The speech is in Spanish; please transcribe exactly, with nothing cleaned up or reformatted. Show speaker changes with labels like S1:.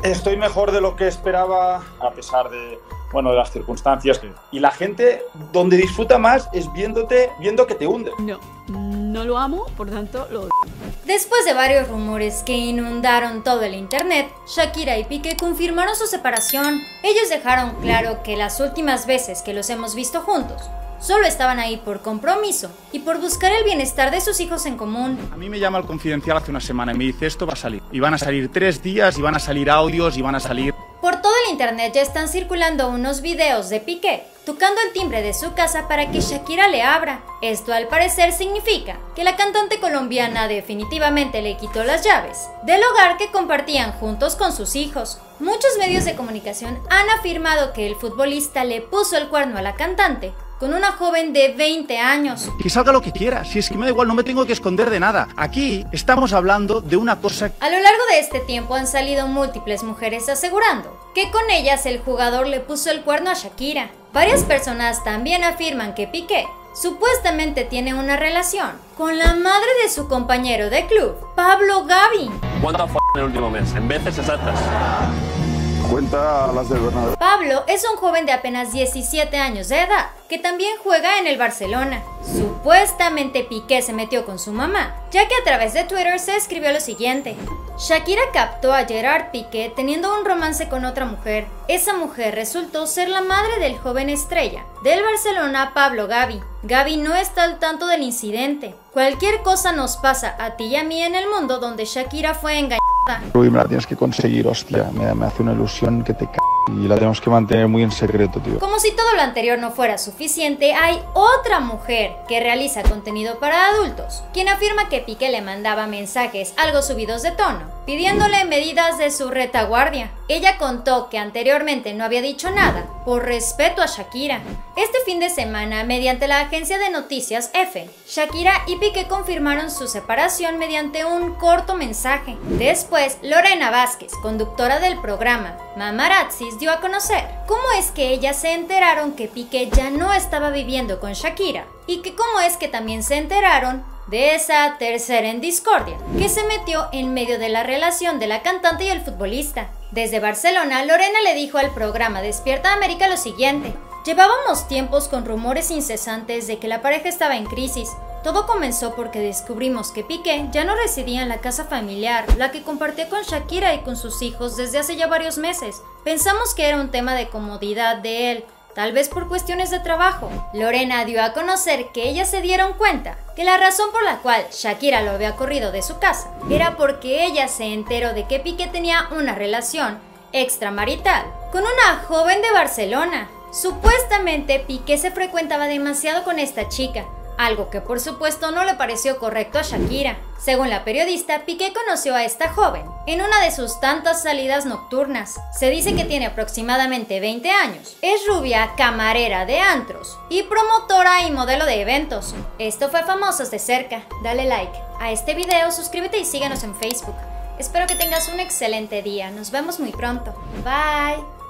S1: Estoy mejor de lo que esperaba, a pesar de, bueno, de las circunstancias. Y la gente donde disfruta más es viéndote, viendo que te hunde.
S2: No, no lo amo, por tanto lo odio.
S3: Después de varios rumores que inundaron todo el internet, Shakira y Piqué confirmaron su separación. Ellos dejaron claro que las últimas veces que los hemos visto juntos, solo estaban ahí por compromiso y por buscar el bienestar de sus hijos en común.
S4: A mí me llama el Confidencial hace una semana y me dice esto va a salir. Y van a salir tres días, y van a salir audios, y van a salir...
S3: Por todo el internet ya están circulando unos videos de Piqué tocando el timbre de su casa para que Shakira le abra. Esto al parecer significa que la cantante colombiana definitivamente le quitó las llaves del hogar que compartían juntos con sus hijos. Muchos medios de comunicación han afirmado que el futbolista le puso el cuerno a la cantante con una joven de veinte años.
S4: Que salga lo que quiera, si es que me da igual, no me tengo que esconder de nada. Aquí estamos hablando de una cosa...
S3: A lo largo de este tiempo han salido múltiples mujeres asegurando que con ellas el jugador le puso el cuerno a Shakira. Varias personas también afirman que Piqué supuestamente tiene una relación con la madre de su compañero de club, Pablo Gavi.
S5: ¿Cuánto f*** en el último mes? En veces exactas.
S1: Cuenta las del Bernabéu.
S3: Pablo es un joven de apenas diecisiete años de edad, que también juega en el Barcelona. Supuestamente Piqué se metió con su mamá, ya que a través de Twitter se escribió lo siguiente: Shakira captó a Gerard Piqué teniendo un romance con otra mujer. Esa mujer resultó ser la madre del joven estrella del Barcelona, Pablo Gavi. Gavi no está al tanto del incidente. Cualquier cosa nos pasa a ti y a mí en el mundo donde Shakira fue engañada.
S6: Rubí, me la tienes que conseguir, hostia. Me, me hace una ilusión que te c***. Y la tenemos que mantener muy en secreto, tío.
S3: Como si todo lo anterior no fuera suficiente, hay otra mujer que realiza contenido para adultos, quien afirma que Piqué le mandaba mensajes algo subidos de tono, pidiéndole medidas de su retaguardia. Ella contó que anteriormente no había dicho nada, por respeto a Shakira. Este fin de semana, mediante la agencia de noticias F, Shakira y Piqué confirmaron su separación mediante un corto mensaje. Después, Lorena Vázquez, conductora del programa Mamarazzis, dio a conocer cómo es que ellas se enteraron que Piqué ya no estaba viviendo con Shakira y que cómo es que también se enteraron de esa tercera en discordia que se metió en medio de la relación de la cantante y el futbolista. Desde Barcelona, Lorena le dijo al programa Despierta América lo siguiente: llevábamos tiempos con rumores incesantes de que la pareja estaba en crisis. Todo comenzó porque descubrimos que Piqué ya no residía en la casa familiar, la que compartía con Shakira y con sus hijos desde hace ya varios meses. Pensamos que era un tema de comodidad de él, tal vez por cuestiones de trabajo. Lorena dio a conocer que ellas se dieron cuenta que la razón por la cual Shakira lo había corrido de su casa era porque ella se enteró de que Piqué tenía una relación extramarital con una joven de Barcelona. Supuestamente Piqué se frecuentaba demasiado con esta chica, algo que por supuesto no le pareció correcto a Shakira. Según la periodista, Piqué conoció a esta joven en una de sus tantas salidas nocturnas. Se dice que tiene aproximadamente veinte años, es rubia, camarera de antros y promotora y modelo de eventos. Esto fue Famosos de Cerca. Dale like a este video, suscríbete y síguenos en Facebook. Espero que tengas un excelente día. Nos vemos muy pronto. Bye.